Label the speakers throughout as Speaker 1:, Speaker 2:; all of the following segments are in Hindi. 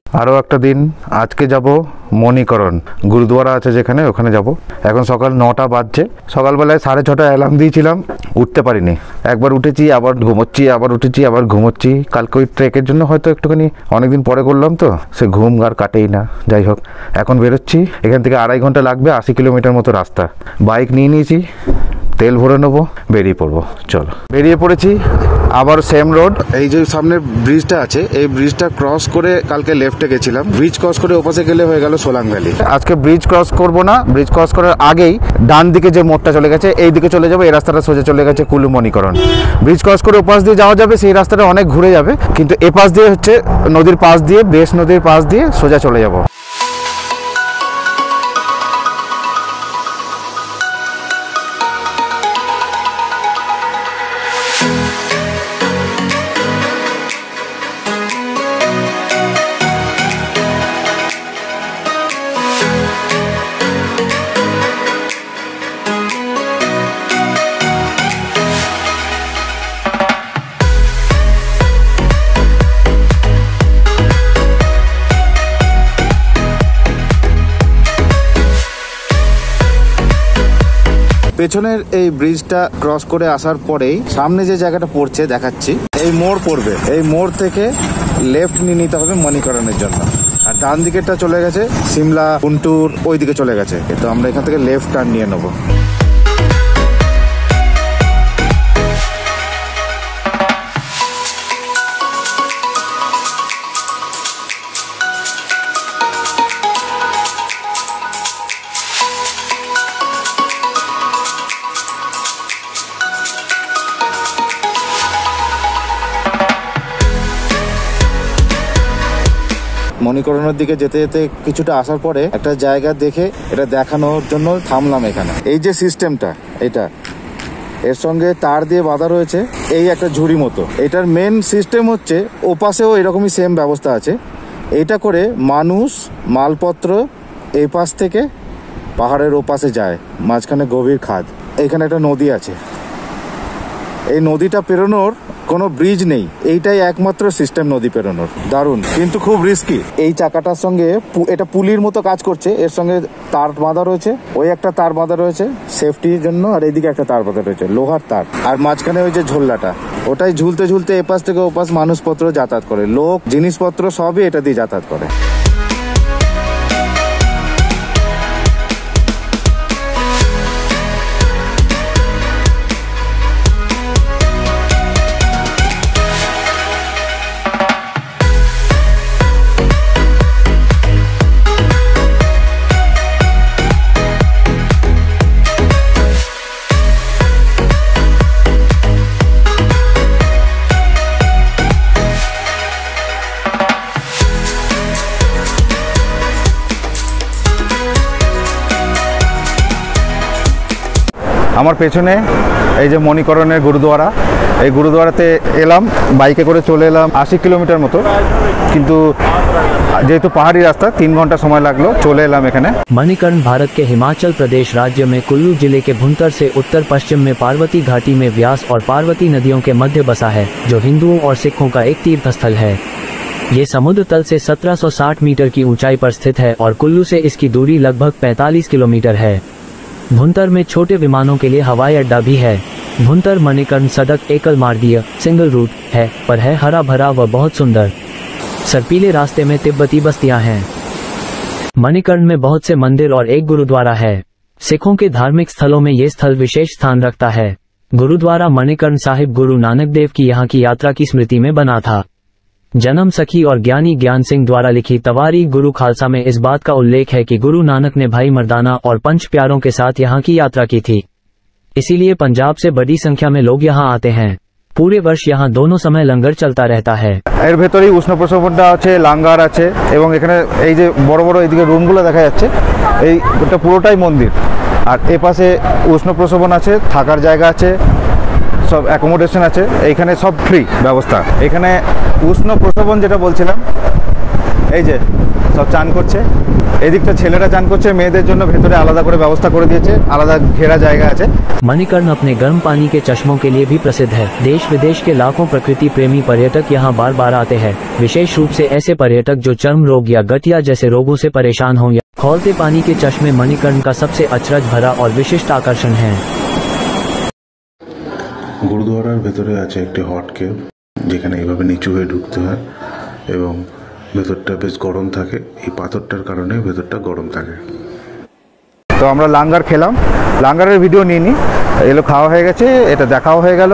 Speaker 1: আরও একটা দিন। আজকে যাব মণিকরণ, গুরুদুয়ারা আছে যেখানে, ওখানে যাব। এখন সকাল 9টা বাজছে। সকালবেলায় 6:30 অ্যালার্ম দিয়েছিলাম, উঠতে পারিনি। একবার উঠেছি, আবার ঘুমোচ্ছি, আবার উঠেছি, আবার ঘুমোচ্ছি। কালকে ওই ট্রেকের জন্য হয়তো একটুখানি অনেকদিন পরে করলাম, তো সে ঘুম আর কাটেই না। যাই হোক, এখন বেরোচ্ছি। এখান থেকে 2.5 ঘন্টা লাগবে, 80 কিলোমিটার মতো রাস্তা। বাইক নিয়ে নিয়েছি, তেল ভরে নেবো, বেরিয়ে পড়বো। চলো, বেরিয়ে পড়েছি। আবার সেম রোড। এই যে সামনে ব্রিজটা আছে, এই ব্রিজটা ক্রস করে কালকে লেফটে গেছিলাম। ব্রিজ ক্রস করে ওপাশে গেলে হয়ে গেল সোলাং ভ্যালি। আজকে ব্রিজ ক্রস করব না, ব্রিজ ক্রস করার আগেই ডান দিকে যে মোড়টা চলে গেছে, এই দিকে চলে যাবো। এই রাস্তাটা সোজা চলে গেছে কুলু মণিকরণ। ব্রিজ ক্রস করে ওপাশ দিয়ে যাওয়া যাবে, সেই রাস্তাটা অনেক ঘুরে যাবে, কিন্তু এপাশ দিয়ে হচ্ছে নদীর পাশ দিয়ে, বেশ নদীর পাশ দিয়ে সোজা চলে যাবো। পেছনের এই ব্রিজটা ক্রস করে আসার পরেই সামনে যে জায়গাটা পড়ছে দেখাচ্ছি, এই মোড় পড়বে। এই মোড় থেকে লেফট নিয়ে নিতে হবে মণিকরণের জন্য। আর ডান দিকেরটা চলে গেছে সিমলা, গুন্টুর, ওই দিকে চলে গেছে। তো আমরা এখান থেকে লেফট টার্ন নিয়ে নেবো। মণিকরণের দিকে যেতে যেতে কিছুটা আসার পরে একটা জায়গা দেখে এটা দেখানোর জন্য থামলাম এখানে। এই যে সিস্টেমটা, এটা এর সঙ্গে তার দিয়ে বাঁধা রয়েছে, এই একটা ঝুড়ি মতো। এটার মেন সিস্টেম হচ্ছে, ওপাশেও এরকমই সেম ব্যবস্থা আছে। এটা করে মানুষ, মালপত্র এই পাশ থেকে পাহাড়ের ওপাশে যায়। মাঝখানে গভীর খাদ। এখানে একটা নদী আছে। এই নদীটা পেরোনোর কোনো ব্রিজ নেই, এইটাই একমাত্র সিস্টেম নদী পেরোনোর। দারুণ, কিন্তু খুব রিস্কি। এই চাকাটার সঙ্গে এটা পুলির মতো কাজ করছে, এর সঙ্গে তার বাঁধা রয়েছে, ওই একটা তার বাঁধা রয়েছে সেফটির জন্য, আর এইদিকে একটা তার বাঁধা রয়েছে, লোহার তার। আর মাঝখানে ওই যে ঝোল্লাটা, ওটাই ঝুলতে ঝুলতে এপাশ থেকে ওপাশ মানুষপত্র যাতায়াত করে, লোক জিনিসপত্র সবই এটা দিয়ে যাতায়াত করে। আমার পেছনে এই যে মণিকরণের গুরুদুয়ারা, এই গুরুদুয়ারাতে এলাম, বাইকে করে চলে এলাম 80 কিলোমিটার মতো, কিন্তু যেহেতু পাহাড়ি রাস্তা 3 ঘন্টা সময় লাগলো, চলে এলাম এখানে।
Speaker 2: मणिकर्ण भारत के हिमाचल प्रदेश राज्य में कुल्लू जिले के भुंतर से उत्तर पश्चिम में पार्वती घाटी में व्यास और पार्वती नदियों के मध्य बसा है, जो हिंदुओं और सिखों का एक तीर्थ स्थल है। ये समुद्र तल से 1760 मीटर की ऊंचाई पर स्थित है और कुल्लू से इसकी दूरी लगभग 45 किलोमीटर है। भुंतर में छोटे विमानों के लिए हवाई अड्डा भी है। भुंतर मणिकर्ण सड़क एकल मार्गीय सिंगल रूट है, पर है हरा भरा व बहुत सुंदर। सर्पीले रास्ते में तिब्बती बस्तियां हैं। मणिकर्ण में बहुत से मंदिर और एक गुरुद्वारा है। सिखों के धार्मिक स्थलों में ये स्थल विशेष स्थान रखता है। गुरुद्वारा मणिकर्ण साहिब गुरु नानक देव की यहाँ की यात्रा की स्मृति में बना था। जन्म सखी और ज्ञानी ज्ञान सिंह द्वारा लिखी तवारीख गुरु खालसा में इस बात का उल्लेख है कि गुरु नानक ने भाई मर्दाना और पंच प्यारों के साथ यहाँ की यात्रा की थी। इसीलिए पंजाब से बड़ी संख्या में लोग यहाँ आते हैं। पूरे वर्ष यहाँ दोनों समय लंगर चलता रहता है।
Speaker 1: এর ভেতরেই উষ্ণ প্রস্রবণটা আছে, লাঙ্গার আছে, এবং এখানে এই যে বড় বড় এইদিকে রুমগুলো দেখা যাচ্ছে, এইটা পুরোটাই মন্দির। আর এ পাশে উষ্ণ প্রস্রবণ আছে, থাকার জায়গা আছে, সব অ্যাকোমোডেশন আছে, এইখানে সব ফ্রি ব্যবস্থা। এখানে উষ্ণ প্রস্রবণ যেটা বলছিলাম, এই যে সব চান করছে। এদিকটা ছেলেরা চান করছে, মেয়েদের জন্য ভেতরে আলাদা করে ব্যবস্থা করে দিয়েছে, আলাদা ঘেরা জায়গা আছে।
Speaker 2: मणिकर्ण अपने गर्म पानी के चश्मों के लिए भी प्रसिद्ध है। देश विदेश के लाखों प्रकृति प्रेमी पर्यटक यहाँ बार बार आते हैं, विशेष रूप से ऐसे पर्यटक जो चर्म रोग या गठिया जैसे रोगों से परेशान हों। खौलते पानी के चश्मे मणिकर्ण का सबसे अचरज भरा और विशिष्ट आकर्षण है।
Speaker 3: গুরুদুয়ারার ভেতরে আছে একটি হট কেভ, যেখানে এইভাবে নিচু হয়ে ঢুকতে হয় এবং ভেতরটা বেশ গরম থাকে। এই পাথরটার কারণে ভেতরটা গরম থাকে।
Speaker 1: তো আমরা লাঙ্গার খেলাম, লাঙ্গারের ভিডিও নিয়ে নিই। এগুলো খাওয়া হয়ে গেছে, এটা দেখাও হয়ে গেল।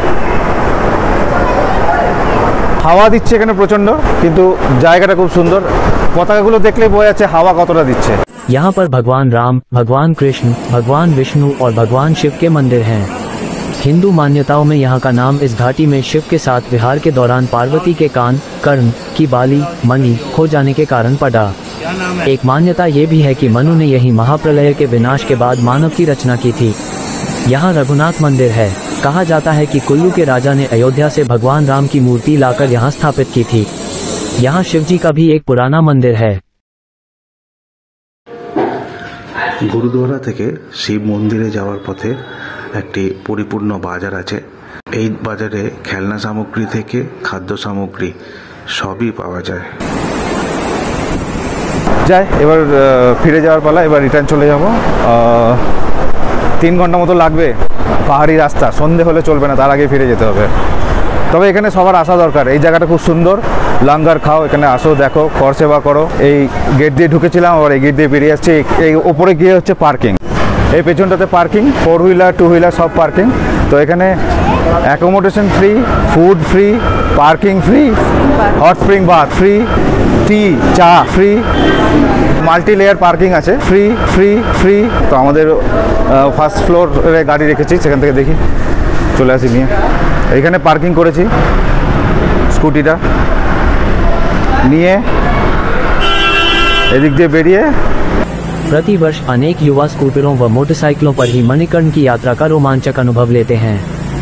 Speaker 1: হাওয়া দিচ্ছে এখানে প্রচণ্ড, কিন্তু জায়গাটা খুব সুন্দর। পতাকাগুলো দেখলেই বোঝা যাচ্ছে হাওয়া কতটা দিচ্ছে।
Speaker 2: यहाँ पर भगवान राम, भगवान कृष्ण, भगवान विष्णु और भगवान शिव के मंदिर हैं। हिंदू मान्यताओं में यहाँ का नाम इस घाटी में शिव के साथ विहार के दौरान पार्वती के कान, कर्ण की बाली, मणि खो जाने के कारण पड़ा। एक मान्यता ये भी है कि मनु ने यही महाप्रलय के विनाश के बाद मानव की रचना की थी। यहाँ रघुनाथ मंदिर है। कहा जाता है कि कुल्लू के राजा ने अयोध्या से भगवान राम की मूर्ति लाकर यहाँ स्थापित की थी। यहाँ शिवजी का भी एक पुराना मंदिर है।
Speaker 3: গুরুদুয়ারা থেকে শিব মন্দিরে যাওয়ার পথে একটি পরিপূর্ণ বাজার আছে। এই বাজারে খেলনা সামগ্রী থেকে খাদ্য সামগ্রী সবই পাওয়া যায়।
Speaker 1: যাই, এবার ফিরে যাওয়ার পালা। এবার রিটার্ন চলে যাব। 3 ঘন্টা মতো লাগবে, পাহাড়ি রাস্তা। সন্ধে হলে চলবে না, তার আগে ফিরে যেতে হবে। তবে এখানে সবার আসা দরকার। এই জায়গাটা খুব সুন্দর। লাঙ্গার খাও, এখানে আসো, দেখো, কর সেবা করো। এই গেট দিয়ে ঢুকেছিলাম, আবার এই গেট দিয়ে বেরিয়ে আসছি। এই ওপরে গিয়ে হচ্ছে পার্কিং। এই পেছনটাতে পার্কিং, 4 হুইলার 2 হুইলার সব পার্কিং। তো এখানে accommodation free, food free, parking free, hot spring bath free, tea চা ফ্রি, মাল্টি লেয়ার পার্কিং আছে ফ্রি ফ্রি ফ্রি। তো আমাদের ফার্স্ট ফ্লোরে গাড়ি রেখেছি, সেখান থেকে দেখি চলে আসি নিয়ে। এইখানে পার্কিং করেছি স্কুটিটা নিয়ে, এদিক দিয়ে বেরিয়ে।
Speaker 2: प्रतिवर्ष अनेक युवा स्कूटरों व मोटरसाइकिलों पर ही मणिकर्ण की यात्रा का रोमांचक अनुभव लेते हैं।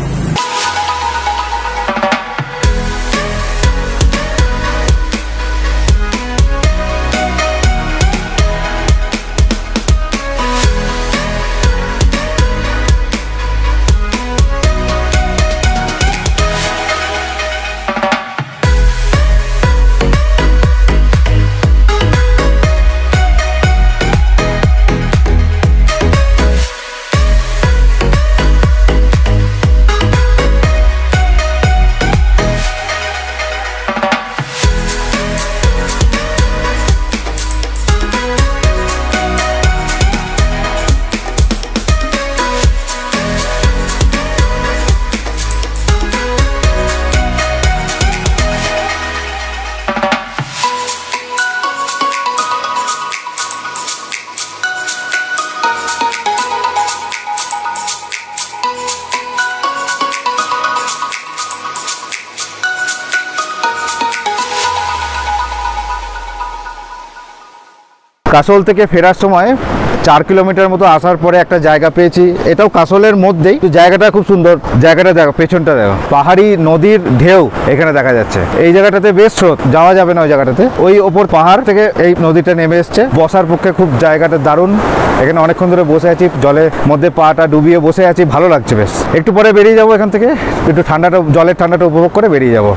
Speaker 2: কাসল থেকে ফেরার সময় 4 কিলোমিটার মতো আসার পরে একটা জায়গা পেয়েছি। এটাও কাসলের মধ্যেই, জায়গাটা খুব সুন্দর। জায়গাটা দেখো, পেছনটা দেখো, পাহাড়ি নদীর ঢেউ এখানে দেখা যাচ্ছে। এই জায়গাটাতে বেশ স্রোত, যাওয়া যাবে না ওই জায়গাটাতে। ওই ওপর পাহাড় থেকে এই নদীটা নেমে এসছে। বসার পক্ষে খুব জায়গাটা দারুণ। এখানে অনেকক্ষণ ধরে বসে আছি, জলের মধ্যে পাটা ডুবিয়ে বসে আছি, ভালো লাগছে বেশ। একটু পরে বেরিয়ে যাবো এখান থেকে, একটু ঠান্ডাটা, জলের ঠান্ডাটা উপভোগ করে বেরিয়ে যাবো।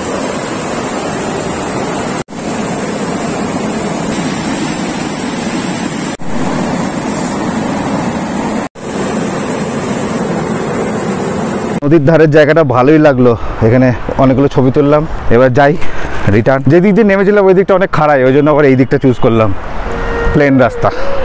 Speaker 2: নদীর ধারের জায়গাটা ভালোই লাগলো, এখানে অনেকগুলো ছবি তুললাম। এবার যাই রিটার্ন। যে দিক দিয়ে নেমেছিলাম ওই দিকটা অনেক খাড়াই, ওই জন্য আবার এই দিকটা চুজ করলাম, প্লেন রাস্তা।